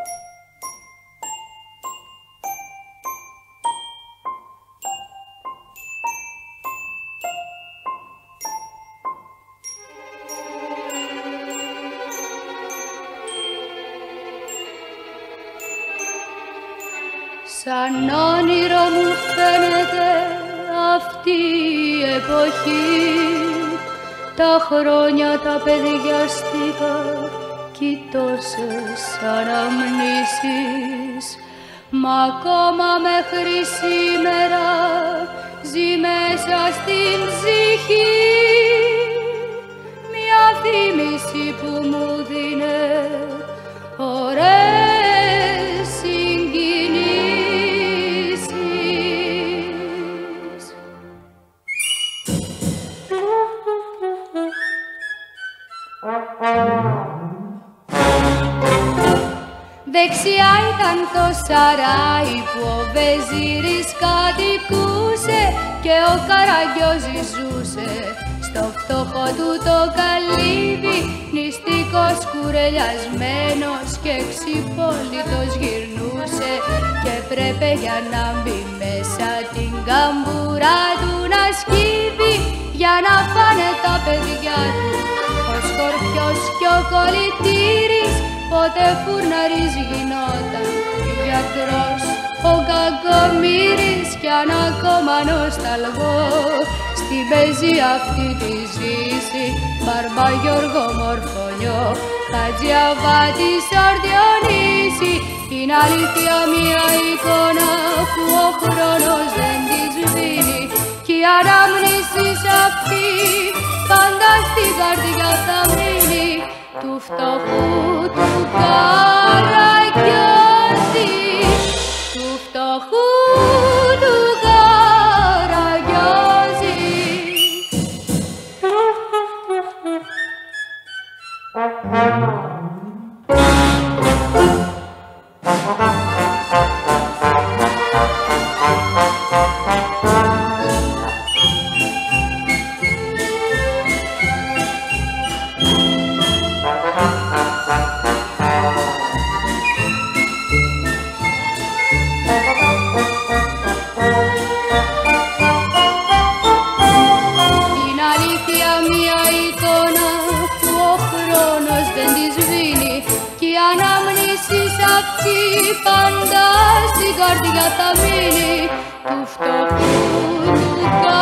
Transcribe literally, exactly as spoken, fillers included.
Σαν όνειρο μου φαίνεται αυτή η εποχή. Τα χρόνια τα παιδιαστικά κι τόσες αναμνήσεις. Μα ακόμα μέχρι σήμερα ζει μέσα στην ψυχή μια θύμηση που μου δίνε ωραίες συγκινήσεις. Δεξιά ήταν το σαράι που ο Βεζίρης κατοικούσε και ο Καραγκιόζης ζούσε στο φτωχό του το καλύβι, νηστικός κουρελιασμένος και ξυπόλυτος γυρνούσε και πρέπει για να μπει μέσα την καμπούρα του να σκύβει για να φάνε τα παιδιά του ο Σκορπιός κι ο Κολλητήρης. Πότε φουρναρής γινόταν γιατρός ο Κακομοίρης κι αν ακόμα νοσταλγώ στην πεζή αυτή τη ζήση Μπαρμπαγιώργο Μορφωνιό Χατζιαβάτη Σορδιονύση. Είναι αλήθεια μια εικόνα που ο χρόνος δεν τη σβήνει κι η ανάμνηση αυτή πάντα στην καρδιά θα μείνει του φτωχού του Καραγκιόζη, του φτωχού του Καραγκιόζη. Πάντα στην καρδιά θα μείνει του φτωχού του